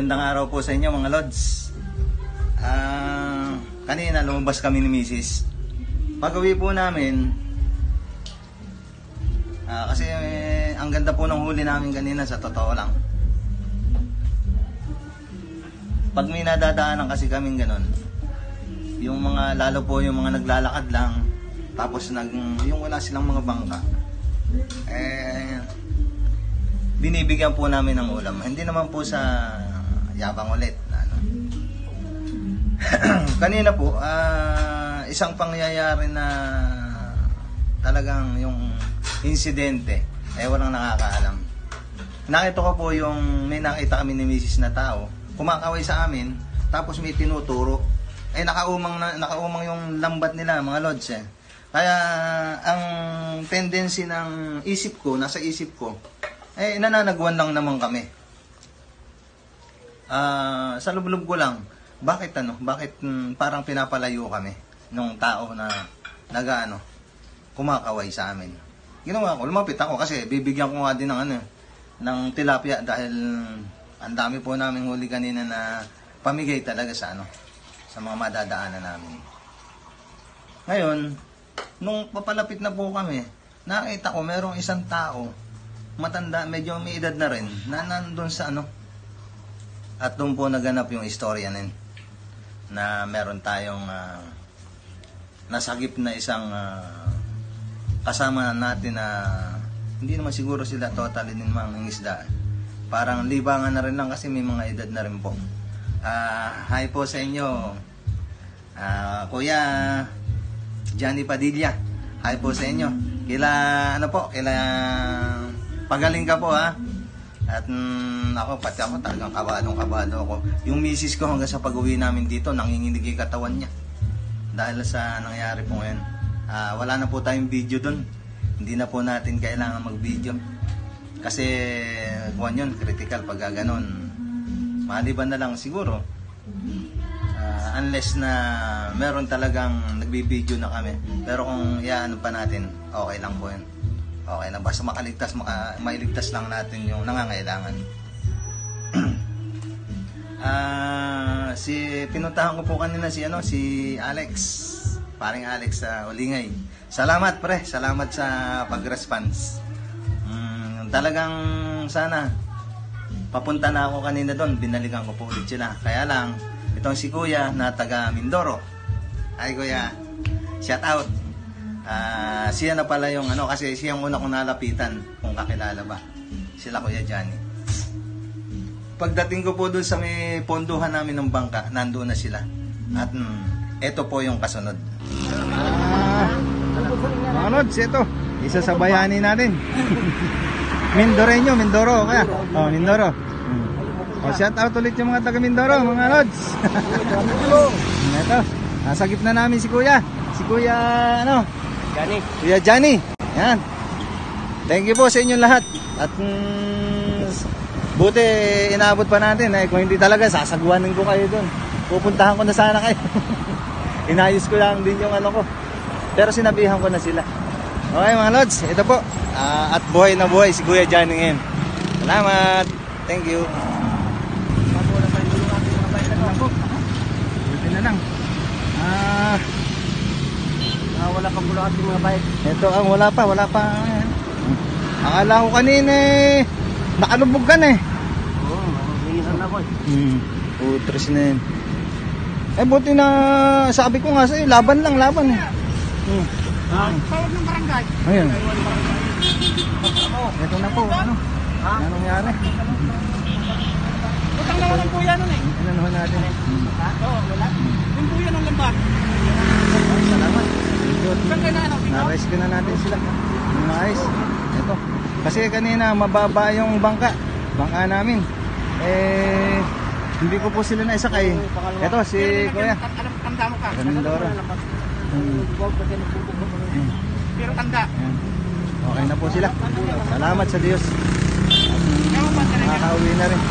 Magandang araw po sa inyo mga Lods. Kanina lumabas kami ni Mrs. Pag-uwi po namin, kasi ang ganda po ng huli namin kanina, sa totoo lang. Pag may nadadaanan kasi kaming ganun, yung mga, lalo po yung mga naglalakad lang, tapos yung wala silang mga bangka, binibigyan po namin ng ulam. Hindi naman po sa yabang ulit. Kanina po, isang pangyayari na talagang yung insidente, walang nakakaalam. Nakita ko po yung may nakita kami ni Mrs. na tao, kumakaway sa amin, tapos may tinuturo. Nakaumang yung lambat nila, mga Lods. Kaya ang tendency ng isip ko, nasa isip ko, nananagwan lang naman kami. Sa lublob ko lang, bakit parang pinapalayo kami nung tao na kumakaway sa amin. Ginawa ko, lumapit ako kasi bibigyan ko nga din ng tilapia dahil ang dami po naming huli kanina na pamigay talaga sa mga madadaanan namin. Ngayon, nung papalapit na po kami, nakita ko merong isang tao matanda, medyo may edad na rin, na nandun sa at doon po naganap yung istorya na meron tayong nasagip na isang kasama natin na hindi naman siguro sila totally ng isda. Parang libangan na rin lang kasi may mga edad na rin po. Hi po sa inyo, Kuya Johnny Padilla. Hi po sa inyo. Kila pagaling ka po ha. At pati ako talagang kabado ako. Yung misis ko hanggang sa pag-uwi namin dito, nanginginig yung katawan niya. Dahil sa nangyari po ngayon. Wala na po tayong video doon. Hindi na po natin kailangan mag-video. Kasi yun, critical pag ganon. Maliban na lang siguro. Unless na meron talagang nagbibideo na kami. Pero kung pa natin, okay lang po yun. Okay lang, basta mailigtas lang natin yung nangangailangan. Pinuntahan ko po kanina si Alex, paring Alex sa Ulingay. Salamat pre, salamat sa pag-response. Talagang sana papunta na ako kanina doon, binalikan ko po ulit sila. Kaya lang, itong si Kuya na taga Mindoro. Ay Kuya, shout out. Siya na pala yung kasi siya yung una kong nalapitan kung kakilala ba. Sila Kuya Johnny. Pagdating ko po doon sa may ponduhan namin ng bangka, nandoon na sila. At eto po yung kasunod. Mga Lods, ito. Isa sa bayani natin. Mindoro kaya. Mindoro. Shout out ulit yung mga taga Mindoro, mga Lods. Ito. Nasa gitna namin si Kuya. Si Kuya Johnny. Kuya Johnny. Yan. Thank you po sa inyong lahat. At buti inaabot pa natin. Kung hindi talaga, sasagwanin ko kayo doon. Pupuntahan ko na sana kayo. Inayos ko lang din yung ko. Pero sinabihan ko na sila. Okay mga Lods, ito po. At buhay na buhay si Kuya Johnny ngayon. Salamat. Thank you. Buti na lang. Wala pang bulong ating mga bike. Ito ang wala pa. Akala ko kanina nakalubog ka na Oo, nangingisan ako Putres na yun. Buti na sabi ko nga sa'yo, laban. Tawag ng barangay. Ayun. Ito na po, Ano nangyari? Utang naman ng kuya nun Inanuhan natin. Oo, wala. Yung kuya ng lambat. Salamat. Saan kayo Na-rescue na natin sila. Nice. Ito. Kasi kanina mababa yung bangka namin. Hindi ko po sila naisakay. Ito si Kuya. Tanda mo ka. Mindoro. Pero tanda. Okay na po sila. Salamat sa Diyos. Nakakauwi na rin.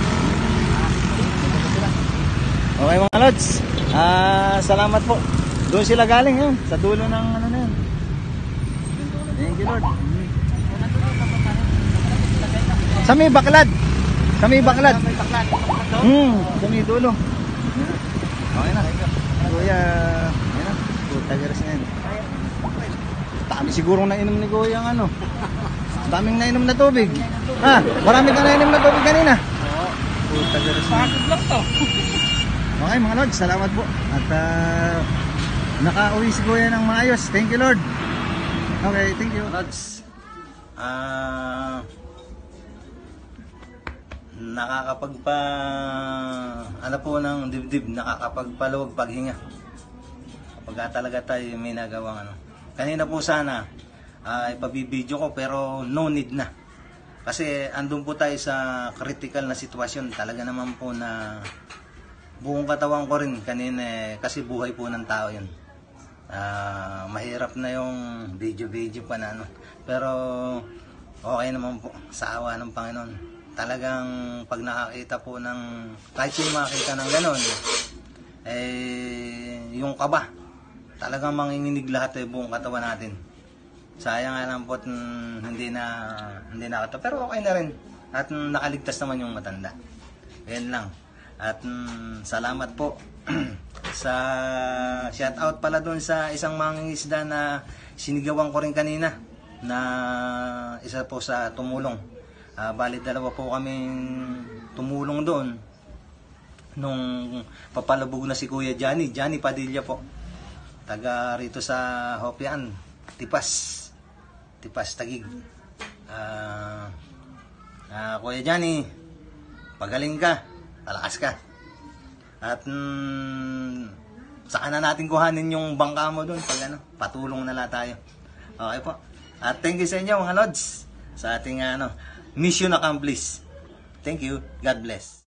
Okay mga Lods. Salamat po. Doon sila galing yun. Sa dulo ng na yun. Thank you Lord. Sa may baklad. dito? Sumidulo. Okay na. Kuya, ayun na. Puta garas na yan. Dami sigurong nainom ni Kuya ang ano. Daming nainom na tubig. Marami ka nainom na tubig kanina. Puta garas na yan. Pagod lang to. Okay mga Lord, salamat po. At nakauwi si Kuya ng maayos. Thank you Lord. Okay, thank you. Lods, nakakapagpa ano po ng dibdib, nakakapagpaluwag paghinga kapag talaga tayo may nagawang ano. Kanina po sana ipabibideo ko pero no need na kasi andun po tayo sa critical na sitwasyon talaga naman po na buong katawan ko rin kanina kasi buhay po ng tao yun. Mahirap na yung video pa na ano pero okay naman po sa awa ng Panginoon. Talagang pag nakakita po ng kahit yung makita ng gano'n yung kaba talagang manginginig lahat buong katawan natin. Sayang nga lang po hindi na ito pero okay na rin at nakaligtas naman yung matanda. Yan lang at salamat po sa shout out pala doon sa isang mangingisda na sinigawan ko rin kanina na isa po sa tumulong. Bali dalawa po kaming tumulong doon nung papalabog na si Kuya Johnny Padilla po, taga rito sa Hopian, Tipas Taguig. Kuya Johnny, pagaling ka, palakas ka at saka na natin kuhanin yung bangka mo doon pag ano, patulong na lang tayo. Okay po, at thank you sa inyo mga Lods sa ating mission accomplished. Thank you. God bless.